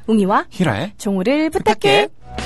웅이와 희라의 정우를 부탁해.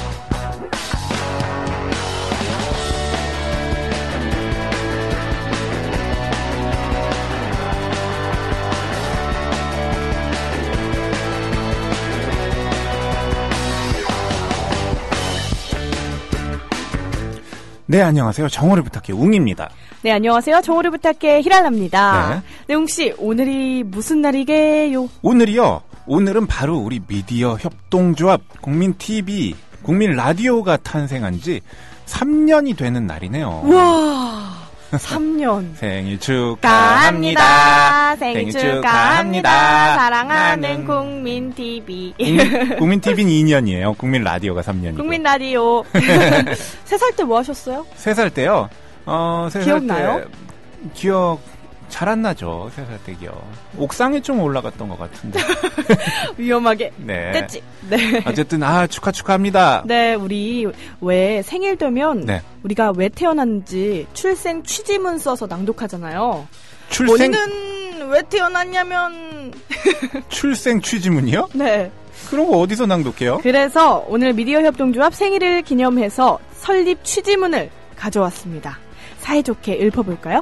네, 안녕하세요. 정우를 부탁해 웅입니다. 네, 안녕하세요. 정우를 부탁해 히랄라입니다. 네, 웅씨, 오늘이 무슨 날이게요? 오늘이요. 오늘은 바로 우리 미디어 협동조합 국민TV, 국민라디오가 탄생한 지 3년이 되는 날이네요. 우와, 3년. 생일 축하합니다. 생일 축하합니다. 사랑하는 국민TV. 국민TV는 2년이에요. 국민라디오가 3년이고. 국민라디오. 3살 때 뭐 하셨어요? 3살 때요? 3살 기억나요? 때 기억 잘 안 나죠. 3살 때 기억. 옥상에 좀 올라갔던 것 같은데. 위험하게. 네. 됐지. 네. 어쨌든 축하합니다. 네, 우리 왜 생일 되면 네. 우리가 왜 태어났는지 출생 취지문 써서 낭독하잖아요. 본인은 왜 태어났냐면 출생 취지문이요? 네. 그런 거 어디서 낭독해요? 그래서 오늘 미디어 협동조합 생일을 기념해서 설립 취지문을 가져왔습니다. 사이좋게 읊어볼까요?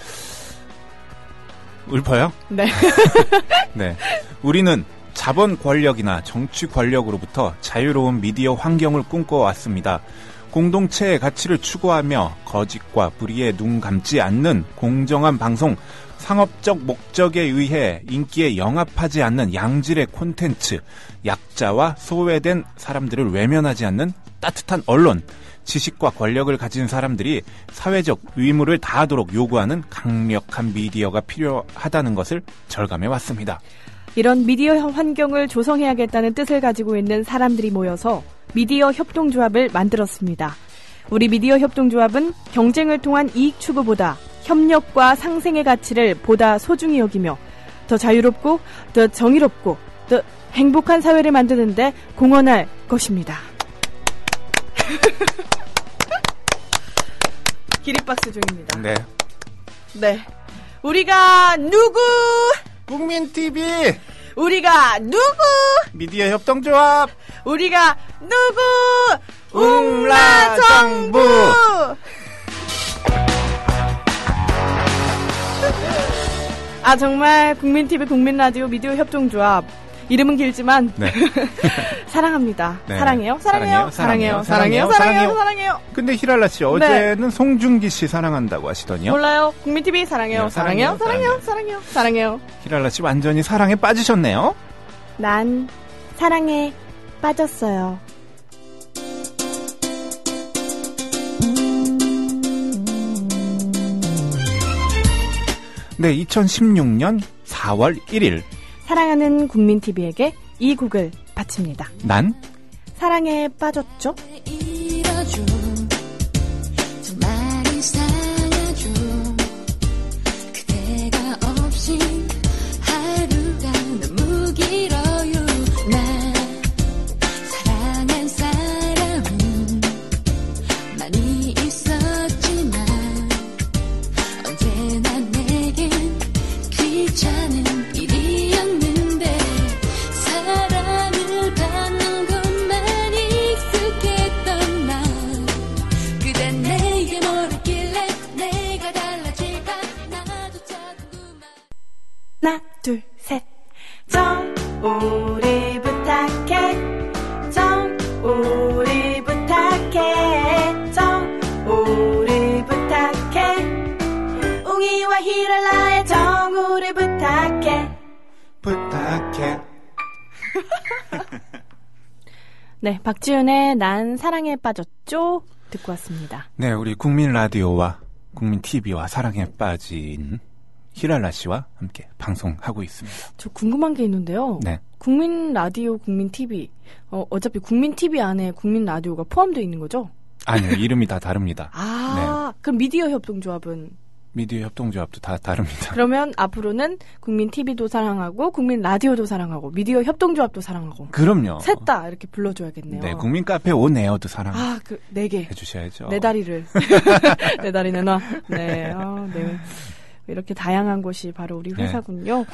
읊어요? 네. 네. 우리는 자본 권력이나 정치 권력으로부터 자유로운 미디어 환경을 꿈꿔왔습니다. 공동체의 가치를 추구하며 거짓과 불의에 눈 감지 않는 공정한 방송, 상업적 목적에 의해 인기에 영합하지 않는 양질의 콘텐츠, 약자와 소외된 사람들을 외면하지 않는 따뜻한 언론, 지식과 권력을 가진 사람들이 사회적 의무를 다하도록 요구하는 강력한 미디어가 필요하다는 것을 절감해왔습니다. 이런 미디어 환경을 조성해야겠다는 뜻을 가지고 있는 사람들이 모여서 미디어 협동조합을 만들었습니다. 우리 미디어 협동조합은 경쟁을 통한 이익 추구보다 협력과 상생의 가치를 보다 소중히 여기며 더 자유롭고 더 정의롭고 더 행복한 사회를 만드는데 공헌할 것입니다. 기립박수 중입니다. 네. 네. 우리가 누구? 국민TV! 우리가 누구? 미디어 협동조합! 우리가 누구? 웅라정부! 아, 정말 국민TV, 국민라디오, 미디어 협동조합. 이름은 길지만 네. 사랑합니다. 네. 사랑해요? 사랑해요. 근데 히랄라 씨 어제는 네. 송중기 씨 사랑한다고 하시더니요. 몰라요. 국민TV 사랑해요. 네, 사랑해요. 히랄라 씨 완전히 사랑에 빠지셨네요. 난 사랑에 빠졌어요. 네, 2016년 4월 1일 사랑하는 국민TV에게 이 곡을 바칩니다. 난 사랑에 빠졌죠? 하나, 둘, 셋. 정우를 부탁해. 정우를 부탁해. 정우를 부탁해. 웅이와 히랄라의 정우를 부탁해. 네, 박지윤의 난 사랑에 빠졌죠? 듣고 왔습니다. 네, 우리 국민라디오와 국민TV와 사랑에 빠진 히랄라 씨와 함께 방송하고 있습니다. 저 궁금한 게 있는데요. 네. 국민라디오, 국민TV. 어차피 국민TV 안에 국민라디오가 포함되어 있는 거죠? 아니요, 이름이 다 다릅니다. 아, 네. 그럼 미디어 협동조합은? 미디어 협동조합도 다 다릅니다. 그러면 앞으로는 국민TV도 사랑하고 국민라디오도 사랑하고 미디어 협동조합도 사랑하고. 그럼요. 셋 다 이렇게 불러줘야겠네요. 네, 국민카페 온에어도 사랑. 아, 그 4개. 해주셔야죠. 내 다리를. 내 다리 내놔. 네. 네. 이렇게 다양한 곳이 바로 우리 회사군요. 네.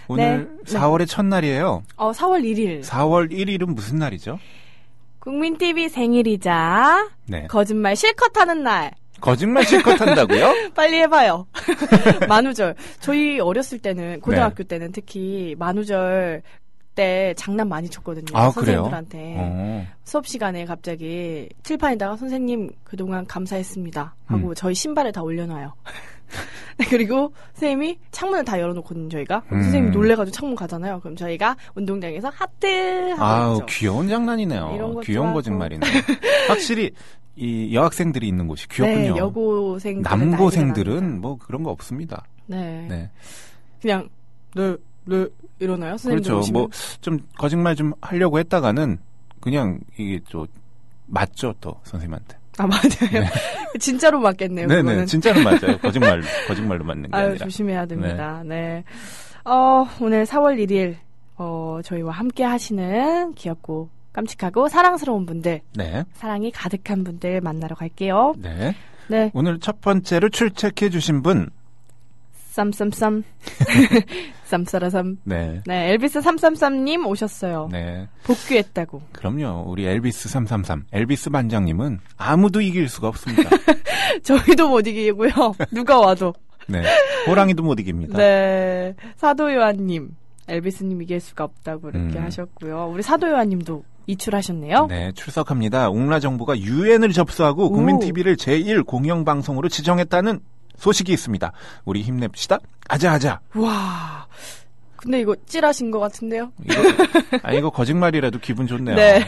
오늘 네. 4월의 첫날이에요. 4월 1일. 4월 1일은 무슨 날이죠? 국민TV 생일이자 네. 거짓말 실컷 하는 날. 거짓말 실컷 한다고요? 빨리 해봐요. 만우절. 저희 어렸을 때는, 고등학교 때는 특히 만우절 때 장난 많이 쳤거든요. 아, 선생님들한테. 수업 시간에 갑자기 칠판에다가 선생님 그동안 감사했습니다 하고 저희 신발을 다 올려놔요. 그리고 선생님이 창문을 다 열어놓거든요, 저희가. 그럼 선생님이 놀래가지고 창문 가잖아요. 그럼 저희가 운동장에서 하트 하고 아우, 있죠. 귀여운 장난이네요. 이런 것도 귀여운 하고. 거짓말이네요. 확실히 이 여학생들이 있는 곳이 귀엽군요. 네, 여고생들은 남고생들은 뭐 그런 거 없습니다. 네. 네. 그냥 이러나요? 선생님들 그렇죠. 오시면? 뭐 좀 거짓말 좀 하려고 했다가는 그냥 이게 좀 맞죠, 또 선생님한테. 아, 맞아요. 네. 진짜로 맞겠네요. 네네, 그거는. 진짜로 맞아요. 거짓말로 맞는 게 아유, 아니라. 조심해야 됩니다. 네. 오늘 4월 1일, 저희와 함께 하시는 귀엽고 깜찍하고 사랑스러운 분들, 네. 사랑이 가득한 분들 만나러 갈게요. 네. 네. 오늘 첫 번째로 출첵해 주신 분. 쌈쌈쌈. 쌈싸라쌈. 네. 네, 엘비스 333님 오셨어요. 네. 복귀했다고. 그럼요. 우리 엘비스 333. 엘비스 반장님은 아무도 이길 수가 없습니다. 저희도 못 이기고요. 누가 와도. 네. 호랑이도 못 이깁니다. 네. 사도요한님. 엘비스님 이길 수가 없다고 이렇게 하셨고요. 우리 사도요한님도 이출하셨네요. 네, 출석합니다. 옥라정부가 유엔을 접수하고 국민TV를 제1 공영방송으로 지정했다는 소식이 있습니다. 우리 힘냅시다. 아자아자. 와. 근데 이거 찔하신 것 같은데요? 이거 거짓말이라도 기분 좋네요. 네.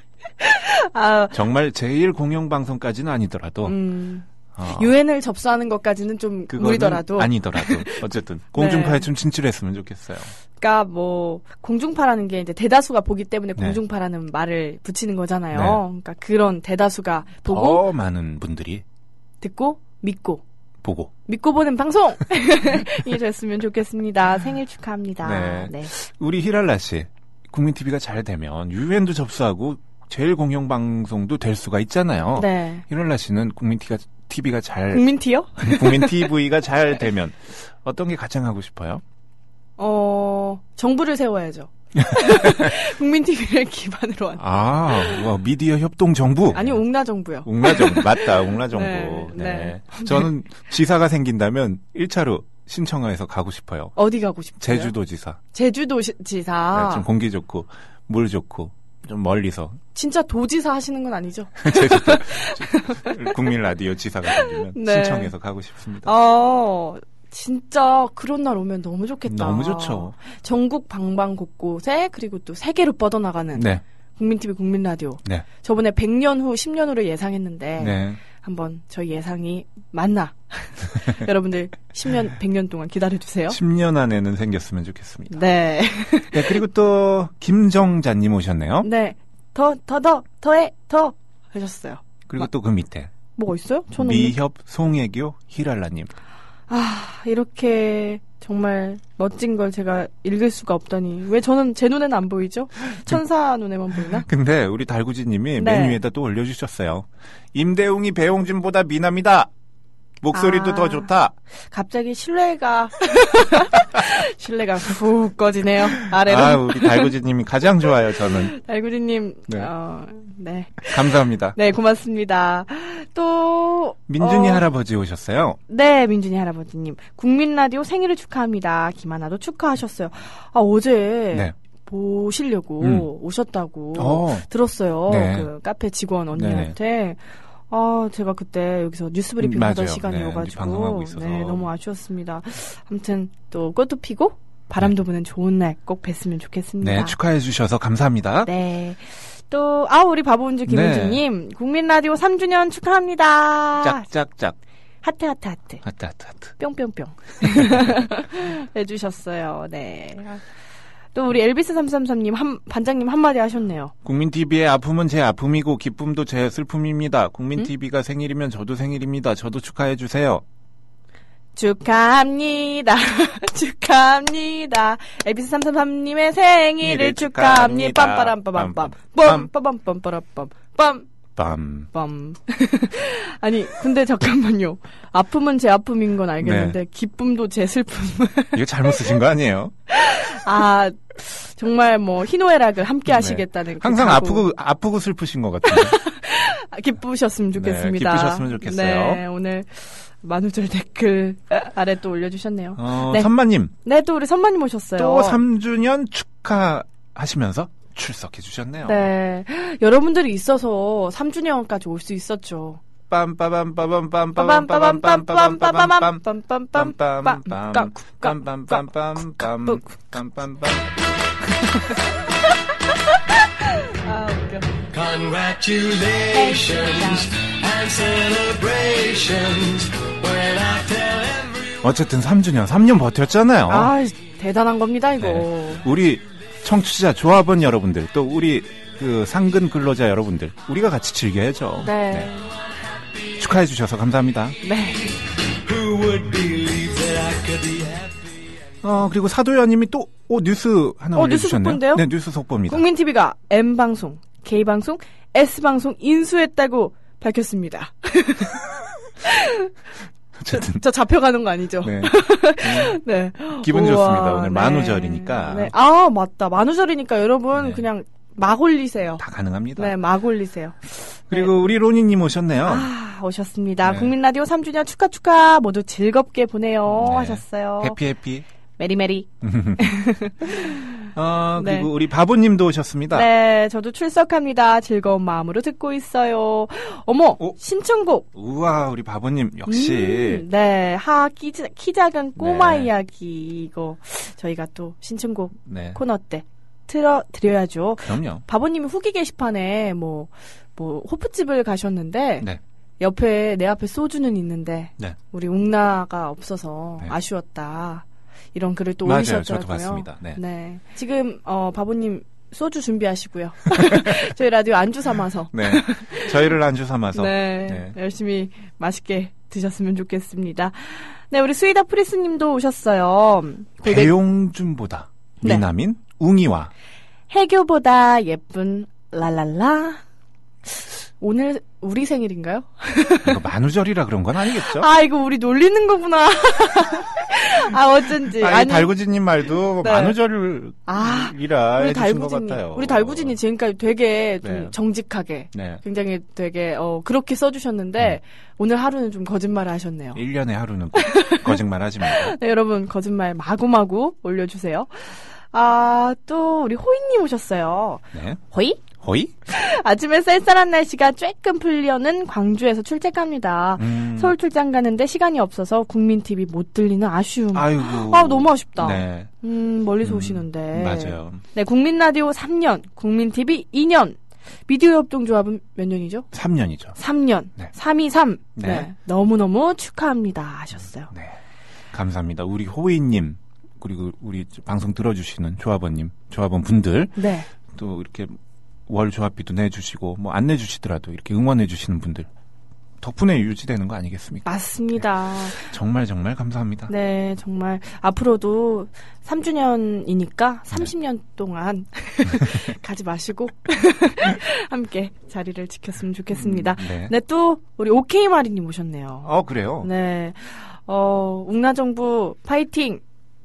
정말 제1 공영방송까지는 아니더라도 유엔을 접수하는 것까지는 좀 무리더라도 아니더라도 어쨌든 공중파에 좀 진출했으면 좋겠어요. 그러니까 뭐 공중파라는 게 이제 대다수가 보기 때문에 공중파라는 말을 붙이는 거잖아요. 네. 그러니까 그런 대다수가 보고 더 많은 분들이 듣고 믿고 보는 방송 이 됐으면 좋겠습니다. 생일 축하합니다. 네. 네. 우리 히랄라 씨, 국민TV가 잘 되면 유엔도 접수하고 제일 공영방송도 될 수가 있잖아요. 네. 히랄라 씨는 국민TV가 잘 국민티요? 국민TV가 잘 되면 어떤 게 가장 하고 싶어요? 정부를 세워야죠. 국민TV를 기반으로 한. 미디어 협동 정부. 아니, 옥라정부요. 옥라정부. 맞다, 옥라정부. 네, 네. 네. 저는 지사가 생긴다면 1차로 신청해서 가고 싶어요. 어디 가고 싶어요? 제주도지사. 제주도지사. 네, 좀 공기 좋고, 물 좋고, 좀 멀리서. 진짜 도지사 하시는 건 아니죠? 제주도. 국민 라디오 지사가 생기면 네. 신청해서 가고 싶습니다. 진짜 그런 날 오면 너무 좋겠다. 너무 좋죠. 전국 방방 곳곳에 그리고 또 세계로 뻗어나가는 네. 국민TV 국민라디오. 네. 저번에 100년 후 10년 후를 예상했는데 네. 한번 저희 예상이 맞나. 여러분들 10년 100년 동안 기다려주세요. 10년 안에는 생겼으면 좋겠습니다. 네. 네, 그리고 또 김정자님 오셨네요. 네. 더 하셨어요. 그리고 또 그 밑에 뭐가 있어요? 저는 미협, 송혜교, 히랄라님. 이렇게 정말 멋진 걸 제가 읽을 수가 없다니. 왜 저는 제 눈에는 안 보이죠? 천사 눈에만 보이나? 근데 우리 달구지님이 네. 맨 위에다 또 올려주셨어요. 임대웅이 배용준보다 미남이다. 목소리도 더 좋다. 갑자기 신뢰가 훅 꺼지네요. 아래로. 우리 달구지님이 가장 좋아요, 저는. 달구지님, 네. 네. 감사합니다. 네, 고맙습니다. 또 민준이 할아버지 오셨어요. 네, 민준이 할아버지님. 국민라디오 생일을 축하합니다. 김하나도 축하하셨어요. 어제 네. 보시려고 오셨다고 들었어요. 네. 그 카페 직원 언니한테. 제가 그때 여기서 뉴스브리핑 하던 시간이어가지고. 방송하고 있어서. 네, 너무 아쉬웠습니다. 아무튼 또 꽃도 피고 바람도 부는 좋은 날 꼭 뵀으면 좋겠습니다. 네, 축하해 주셔서 감사합니다. 네. 또, 우리 바보운주 김은주님, 국민라디오 3주년 축하합니다. 짝짝짝. 하트. 하트. 뿅뿅뿅. 해주셨어요. 네. 또 우리 엘비스 333님, 반장님 한마디 하셨네요. 국민TV의 아픔은 제 아픔이고 기쁨도 제 슬픔입니다. 국민TV가 생일이면 저도 생일입니다. 저도 축하해 주세요. 축하합니다. 축하합니다. 엘비스 333님의 생일을 축하합니다. 빰빠람빠밤빰. 빰빠밤빰빠라빰. 빰. 빰. 아니, 근데 잠깐만요. 아픔은 제 아픔인 건 알겠는데, 기쁨도 제 슬픔. 이거 잘못 쓰신 거 아니에요? 아, 정말 뭐, 희노애락을 함께 하시겠다는. 항상 아프고 슬프신 것 같은데. 기쁘셨으면 좋겠습니다. 기쁘셨으면 좋겠어요. 네, 오늘 만우절 댓글 아래 또 올려주셨네요. 네. 선마님. 네, 또 우리 선마님 오셨어요. 또 3주년 축하하시면서 출석해 주셨네요. 네. 여러분들이 있어서 3주년까지 올 수 있었죠. 어쨌든 3주년, 3년 버텼잖아요. 아, 대단한 겁니다, 이거. 네. 우리 청취자, 조합원 여러분들, 또 우리 그 상근 근로자 여러분들, 우리가 같이 즐겨야죠. 네. 네. 축하해 주셔서 감사합니다. 네. 그리고 사도연님이 또 뉴스 하나 올려주셨네요. 뉴스 속보인데요? 네, 뉴스 속보입니다. 국민TV가 M방송, K방송, S방송 인수했다고 밝혔습니다. 저 잡혀가는 거 아니죠? 네. 네. 기분 우와, 좋습니다. 오늘 네. 만우절이니까. 네. 아, 맞다. 만우절이니까 여러분 네. 그냥 막 올리세요. 다 가능합니다. 네, 막 올리세요. 그리고 네. 우리 로니님 오셨네요. 아, 오셨습니다. 네. 국민라디오 3주년 축하 모두 즐겁게 보내요 네. 하셨어요. 해피. 메리메리. 그리고 네. 우리 바보님도 오셨습니다. 네, 저도 출석합니다. 즐거운 마음으로 듣고 있어요. 어머, 신청곡. 우와, 우리 바보님 역시. 네, 키 작은 꼬마 네. 이야기 이거 저희가 또 신청곡 네. 코너 때 틀어드려야죠. 그럼요. 바보님이 후기 게시판에 뭐 호프집을 가셨는데 네. 옆에 내 앞에 소주는 있는데 네. 우리 웅나가 없어서 네. 아쉬웠다. 이런 글을 또 맞아요. 올리셨더라고요. 저도 봤습니다. 네. 네. 지금 바보님 소주 준비하시고요. 저희 라디오 안주 삼아서. 네. 저희를 안주 삼아서. 네. 네. 열심히 맛있게 드셨으면 좋겠습니다. 네, 우리 스위다 프리스님도 오셨어요. 배용준보다 네. 미남인 웅이와 해교보다 예쁜 랄랄라. 오늘 우리 생일인가요? 이거 만우절이라 그런 건 아니겠죠? 아, 이거 우리 놀리는 거구나. 아, 어쩐지. 아니, 달구지님 말도 네. 만우절이라 우리 해주신 것 같아요. 우리 달구진이 지금까지 되게 좀 네. 정직하게, 네. 굉장히 되게 그렇게 써주셨는데 오늘 하루는 좀 거짓말을 하셨네요. 1년에 하루는 거짓말 하지 말고. 네, 여러분 거짓말 마구마구 올려주세요. 아, 또 우리 호이님 오셨어요. 네. 호이? 호이? 아침에 쌀쌀한 날씨가 쬐끔 풀려는 광주에서 출장 갑니다. 서울 출장 가는데 시간이 없어서 국민TV 못 들리는 아쉬움. 아이고. 아, 너무 아쉽다. 네. 멀리서 오시는데. 맞아요. 네, 국민라디오 3년, 국민TV 2년. 미디어 협동조합은 몇 년이죠? 3년이죠. 3년. 네. 323. 네. 네. 너무너무 축하합니다. 하셨어요. 네. 감사합니다. 우리 호이님, 그리고 우리 방송 들어주시는 조합원 분들. 네. 또 이렇게 월 조합비도 내주시고, 뭐 안 내주시더라도 이렇게 응원해주시는 분들. 덕분에 유지되는 거 아니겠습니까? 맞습니다. 네. 정말 정말 감사합니다. 네, 정말 앞으로도 3주년이니까 30년 동안 가지 마시고 함께 자리를 지켰으면 좋겠습니다. 네. 네, 또 우리 오케이마리님 오셨네요. 그래요? 네, 웅나정부 파이팅!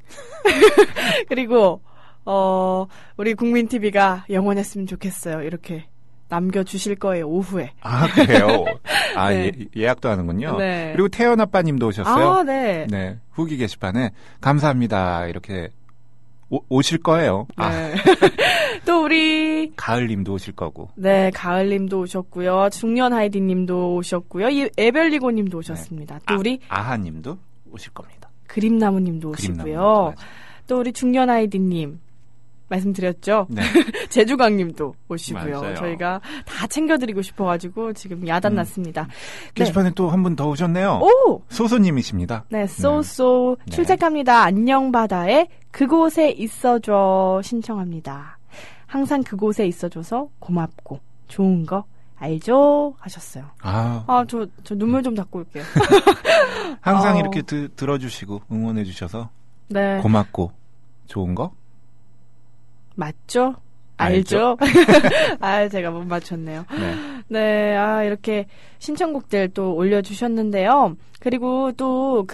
그리고 우리 국민TV가 영원했으면 좋겠어요. 이렇게 남겨주실 거예요, 오후에. 아, 그래요? 네. 예약도 하는군요. 네. 그리고 태연 아빠님도 오셨어요. 아, 네. 네. 후기 게시판에 감사합니다. 이렇게 오실 거예요. 네. 또 우리 가을님도 오실 거고. 네, 가을님도 오셨고요. 중년 하이디님도 오셨고요. 에벨리고님도 오셨습니다. 또 우리 아하님도 오실 겁니다. 그림나무님도 오시고요. 또 우리 중년 하이디님 말씀드렸죠. 네. 제주강님도 오시고요. 맞아요. 저희가 다 챙겨드리고 싶어가지고 지금 야단났습니다. 게시판에 또 한 분 더 오셨네요. 오! 소소님이십니다. 네, 쏘쏘 네. 출첵합니다. 안녕 바다에 그곳에 있어줘 신청합니다. 항상 그곳에 있어줘서 고맙고 좋은 거 알죠? 하셨어요. 저 눈물 좀 닦고 올게요. 항상 이렇게 들어주시고 응원해주셔서 네. 고맙고 좋은 거? 맞죠? 알죠? 제가 못 맞췄네요. 네. 네, 이렇게 신청곡들 또 올려주셨는데요. 그리고 또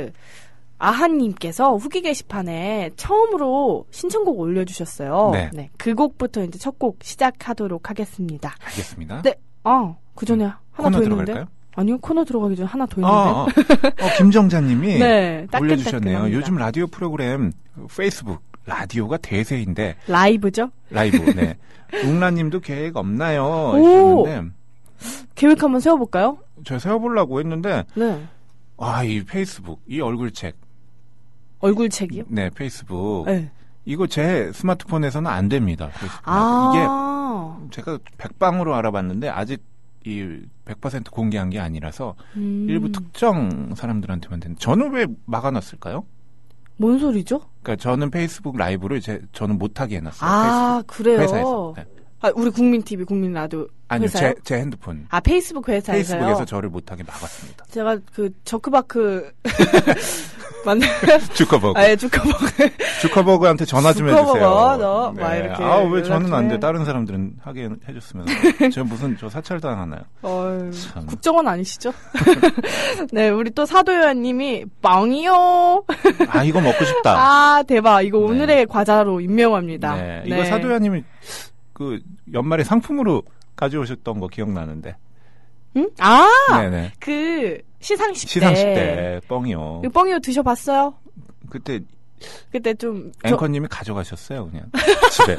아하님께서 후기 게시판에 처음으로 신청곡 올려주셨어요. 네. 그 곡부터 이제 첫 곡 시작하도록 하겠습니다. 알겠습니다. 네. 그 전에 하나 더 있는데. 들어갈까요? 아니요, 코너 들어가기 전에 하나 더 있는데. 김정자님이 네, 올려주셨네요. 요즘 라디오 프로그램 페이스북 라디오가 대세인데. 라이브죠? 라이브, 네. 웅라님도 계획 없나요? 오! 계획 한번 세워볼까요? 제가 세워보려고 했는데. 네. 이 페이스북, 이 얼굴책. 얼굴책이요? 네, 페이스북. 네. 이거 제 스마트폰에서는 안 됩니다. 이게 제가 백방으로 알아봤는데 아직 이 100% 공개한 게 아니라서 일부 특정 사람들한테만 되는. 저는 왜 막아놨을까요? 뭔 소리죠? 그러니까 저는 페이스북 라이브를 저는 못하게 해놨어요. 페이스북. 그래요? 회사에서. 네. 우리 국민TV, 국민라디오 아니요, 회사요? 제 핸드폰. 페이스북 회사에서요? 페이스북에서 저를 못하게 막았습니다. 제가 저크바크 맞나요? 주커버그. 네, 주커버그. 주커버그한테 전화 좀 해주세요. 주커버거, 막 이렇게. 왜 저는 안 돼? 다른 사람들은 하게 해줬으면. 제가 저 사찰당하나요? 국정원 아니시죠? 네, 우리 또 사도요한님이 빵이요. 이거 먹고 싶다. 대박. 이거 오늘의 과자로 임명합니다. 네, 이거 사도요한님이 연말에 상품으로 가져오셨던 거 기억나는데. 응? 네네. 시상식 때 뻥이요. 뻥이요 드셔봤어요? 그때 좀 앵커님이 가져가셨어요, 그냥 집에.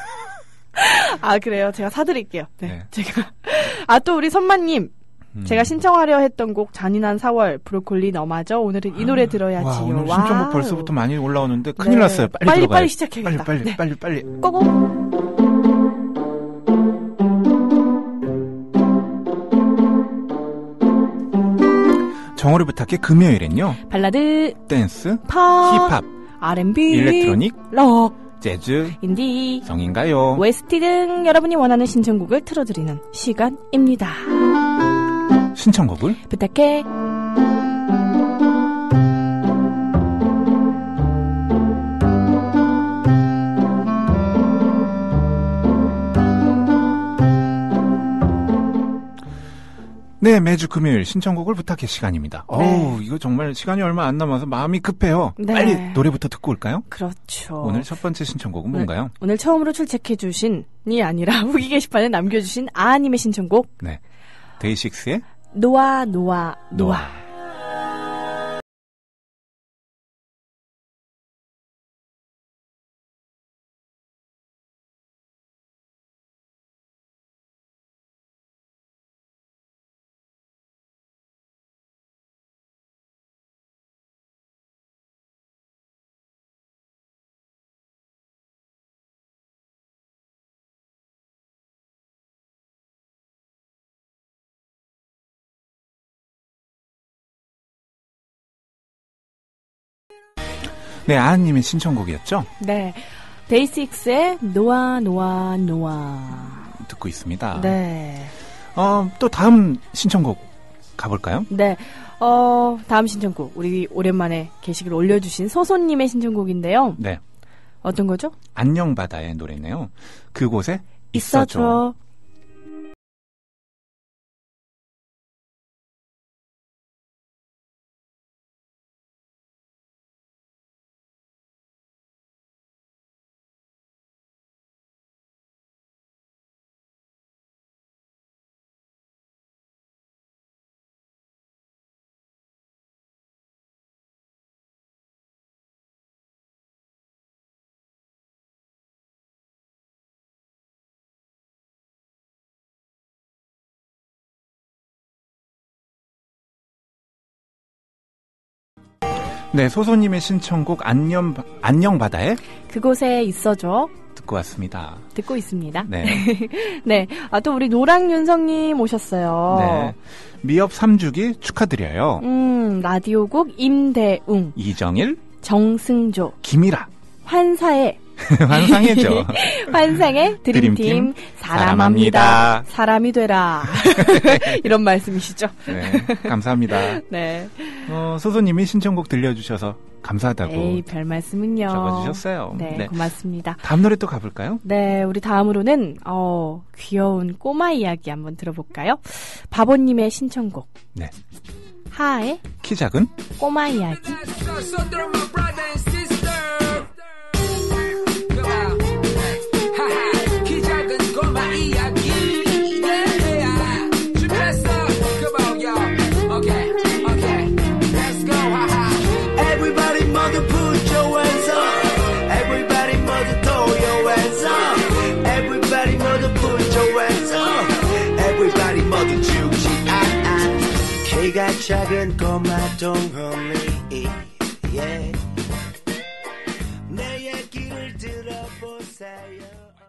그래요. 제가 사드릴게요. 네. 네. 제가 또 우리 선마님. 제가 신청하려 했던 곡 잔인한 4월 브로콜리 너마저 오늘은 이 노래 들어야지요. 오늘 신청곡 벌써부터 많이 올라오는데 큰일 났어요. 빨리 시작해야겠다. 빨리. 고고. 정오를 부탁해 금요일엔요. 발라드, 댄스, 팝, 힙합, R&B, 일렉트로닉, 록, 재즈, 인디, 성인가요, OST 등 여러분이 원하는 신청곡을 틀어드리는 시간입니다. 신청곡을 부탁해. 네, 매주 금요일 신청곡을 부탁해 시간입니다. 네. 이거 정말 시간이 얼마 안 남아서 마음이 급해요. 네. 빨리 노래부터 듣고 올까요? 그렇죠. 오늘 첫 번째 신청곡은 뭔가요? 오늘 처음으로 출첵해 주신이 아니라 후기 게시판에 남겨주신 아님의 신청곡. 네, 데이식스의 노아. 네, 아님의 신청곡이었죠? 네, 데이식스의 노아. 듣고 있습니다. 네. 또 다음 신청곡 가볼까요? 네. 다음 신청곡 우리 오랜만에 게시글 올려주신 소소님의 신청곡인데요. 네. 어떤 거죠? 안녕 바다의 노래네요. 그곳에 있어줘. 네, 소소님의 신청곡 안녕 바다에 그곳에 있어줘. 듣고 왔습니다. 듣고 있습니다. 네. 네. 또 우리 노랑윤성님 오셨어요. 네. 미업 3주기 축하드려요. 라디오곡 임대웅, 이정일, 정승조, 김이라, 환상의 환상해죠. 환상의 드림팀 사람합니다. 사람이 되라. 이런 말씀이시죠? 네, 감사합니다. 네. 소소님이 신청곡 들려주셔서 감사하다고. 에이, 별 말씀은요. 적어주셨어요. 네, 고맙습니다. 다음 노래 또 가볼까요? 네, 우리 다음으로는 귀여운 꼬마 이야기 한번 들어볼까요? 바보님의 신청곡. 네. 하의 키 작은 꼬마 이야기. 키가 작은 꼬마 동물이 yeah. 내 얘기를 들어보세요.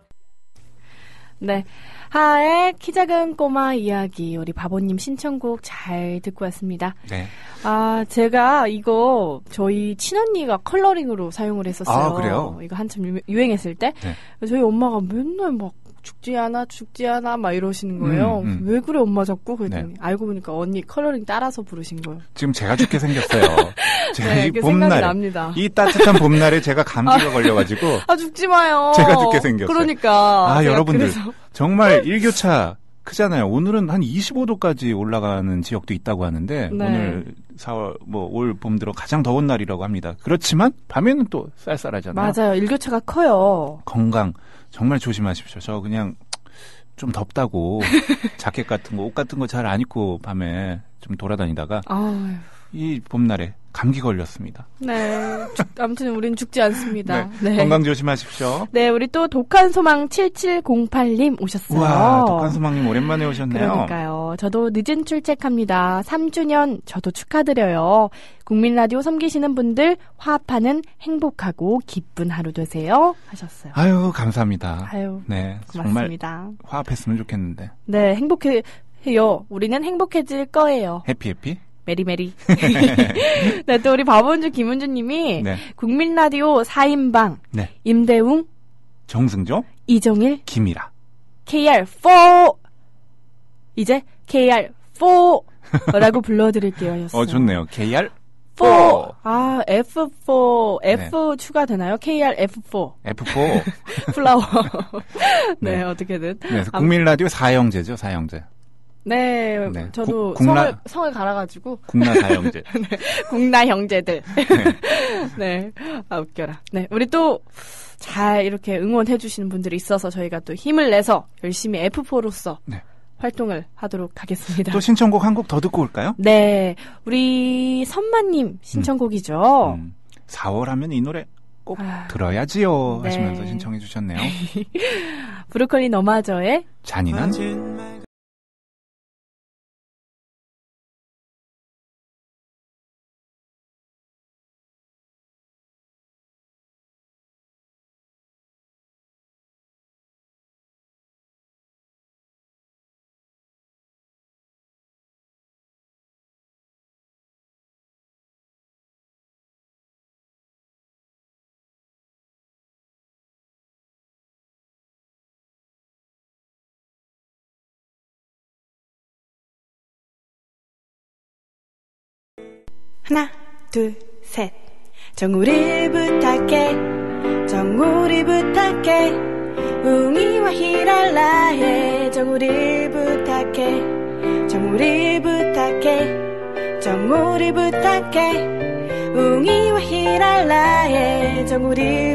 네, 하의 키 작은 꼬마 이야기 우리 바보님 신청곡 잘 듣고 왔습니다. 네. 제가 이거 저희 친언니가 컬러링으로 사용을 했었어요. 그래요? 이거 한참 유행했을 때 네. 저희 엄마가 맨날 막 죽지 않아 막 이러시는 거예요. 왜 그래 엄마 자꾸 그랬더니 네. 알고 보니까 언니 컬러링 따라서 부르신 거예요. 지금 제가 죽게 생겼어요. 제가 네, 이 생각이 봄날, 납니다. 이 따뜻한 봄날에 제가 감기가 걸려가지고 죽지 마요. 제가 죽게 생겼어요. 그러니까. 여러분들 그래서. 정말 일교차 크잖아요. 오늘은 한 25도까지 올라가는 지역도 있다고 하는데 네. 오늘 4월 올 봄 들어 가장 더운 날이라고 합니다. 그렇지만 밤에는 또 쌀쌀하잖아요. 맞아요. 일교차가 커요. 건강 정말 조심하십시오. 저 그냥 좀 덥다고 자켓 같은 거, 옷 같은 거 잘 안 입고 밤에 좀 돌아다니다가 이 봄날에 감기 걸렸습니다. 네. 아무튼 우린 죽지 않습니다. 네. 건강 조심하십시오. 네, 우리 또 독한소망 7708님 오셨어요. 우와, 독한소망님 오랜만에 오셨네요. 그러니까요. 저도 늦은 출첵합니다. 3주년 저도 축하드려요. 국민라디오 섬기시는 분들 화합하는 행복하고 기쁜 하루 되세요. 하셨어요. 아유, 감사합니다. 아유, 네, 고맙습니다. 정말 화합했으면 좋겠는데. 네, 행복해요. 우리는 행복해질 거예요. 해피? 메리메리. 네, 또 우리 바본주 김은주님이 네. 국민라디오 4인방 네. 임대웅, 정승조, 이정일, 김이라. KR4 이제 KR4라고 불러드릴게요. 하셨어요. 좋네요. KR4. F4 F 네. 추가되나요? KR4 F4. 플라워. 네, 네. 어떻게든. 네, 국민라디오 사형제죠, 사형제. 네, 네. 저도 성을 갈아가지고. 국나 사형제. 네, 국나 형제들. 네, 웃겨라. 네, 우리 또 잘 이렇게 응원해주시는 분들이 있어서 저희가 또 힘을 내서 열심히 F4로서 네. 활동을 하도록 하겠습니다. 또 신청곡 한 곡 더 듣고 올까요? 네, 우리 선마님 신청곡이죠. 4월 하면 이 노래 꼭 들어야지요 네. 하시면서 신청해 주셨네요. 브로콜리 너마저의 잔인한 하나, 둘, 셋. 정우리 부탁해, 정우리 부탁해, 웅이와 히랄라해. 정우리 부탁해, 정우리 부탁해, 정우리 부탁해, 웅이와 히랄라해. 정우리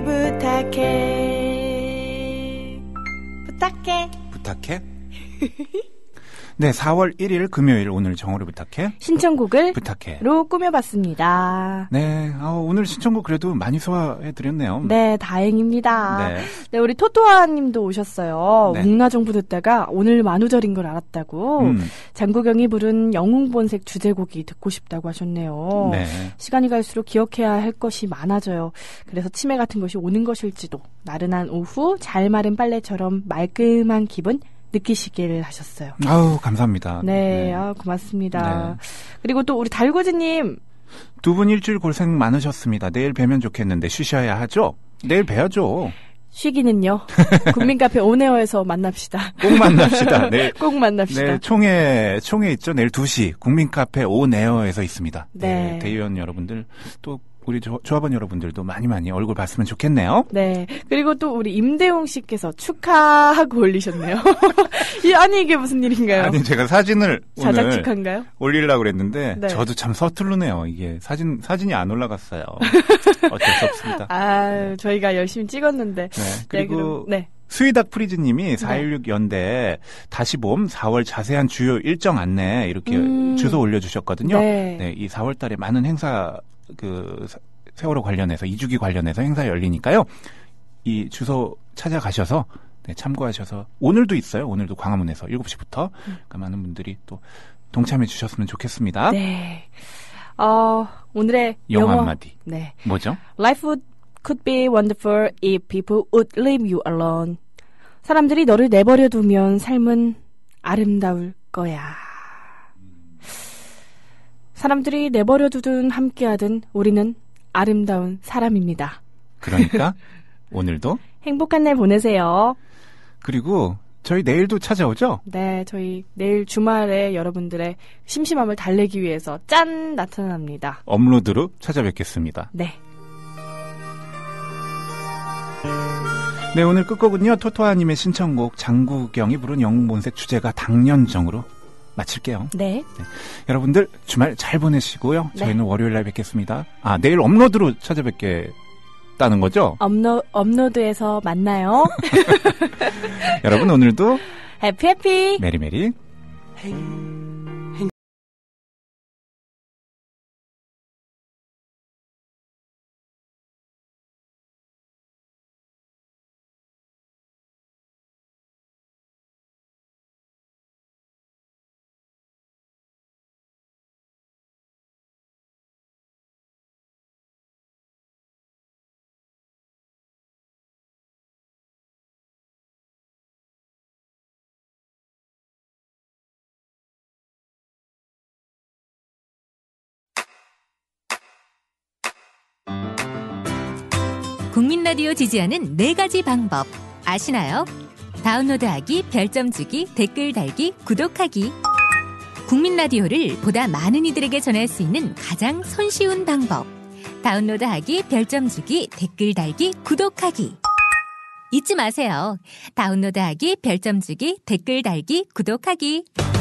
부탁해, 부탁해. 네, 4월 1일 금요일 오늘 정오를 부탁해. 신청곡을 부탁해. 로 꾸며봤습니다. 네, 오늘 신청곡 그래도 많이 소화해드렸네요. 네, 다행입니다. 네. 네, 우리 토토아님도 오셨어요. 네. 웅나정부 듣다가 오늘 만우절인 걸 알았다고 장국영이 부른 영웅본색 주제곡이 듣고 싶다고 하셨네요. 네. 시간이 갈수록 기억해야 할 것이 많아져요. 그래서 치매 같은 것이 오는 것일지도. 나른한 오후 잘 마른 빨래처럼 말끔한 기분 느끼시길 하셨어요. 아우, 감사합니다. 네, 고맙습니다. 네. 그리고 또 우리 달구지님. 두 분 일주일 고생 많으셨습니다. 내일 뵈면 좋겠는데 쉬셔야 하죠? 내일 뵈야죠. 쉬기는요. 국민카페 온에어에서 만납시다. 꼭 만납시다. 내일 꼭 만납시다. 내일 총회 있죠. 내일 2시 국민카페 온에어에서 있습니다. 네. 대의원 여러분들 또 우리 조합원 여러분들도 많이 얼굴 봤으면 좋겠네요. 네. 그리고 또 우리 임대용 씨께서 축하하고 올리셨네요. 아니 이게 무슨 일인가요? 아니 제가 사진을 자작 오늘 축하인가요? 올리려고 그랬는데 네. 저도 참 서투르네요. 이게 사진이 안 올라갔어요. 어쩔 수 없습니다. 저희가 열심히 찍었는데. 네. 그리고 네. 스위닥 프리즈님이 4.16 연대 다시 봄 4월 자세한 주요 일정 안내 이렇게 주소 올려주셨거든요. 네. 이 4월 달에 많은 행사 세월호 관련해서 2주기 관련해서 행사 열리니까요. 이 주소 찾아가셔서 참고하셔서 오늘도 있어요. 오늘도 광화문에서 7시부터 그러니까 많은 분들이 또 동참해 주셨으면 좋겠습니다. 네. 오늘의 영어 한마디. 네. 뭐죠? Life could be wonderful if people would leave you alone. 사람들이 너를 내버려 두면 삶은 아름다울 거야. 사람들이 내버려 두든 함께하든 우리는 아름다운 사람입니다. 그러니까 오늘도 행복한 날 보내세요. 그리고 저희 내일도 찾아오죠? 네, 저희 내일 주말에 여러분들의 심심함을 달래기 위해서 짠 나타납니다. 업로드로 찾아뵙겠습니다. 네. 네, 오늘 끝곡은요. 토토아님의 신청곡 장구경이 부른 영웅본색 주제가 당년정으로 마칠게요. 네. 여러분들 주말 잘 보내시고요. 네. 저희는 월요일날 뵙겠습니다. 내일 업로드로 찾아뵙겠다는 거죠? 업로드에서 만나요. 여러분 오늘도 해피 메리메리 국민 라디오 지지하는 4가지 방법 아시나요? 다운로드하기, 별점 주기, 댓글 달기, 구독하기. 국민 라디오를 보다 많은 이들에게 전할 수 있는 가장 손쉬운 방법. 다운로드하기, 별점 주기, 댓글 달기, 구독하기. 잊지 마세요. 다운로드하기, 별점 주기, 댓글 달기, 구독하기.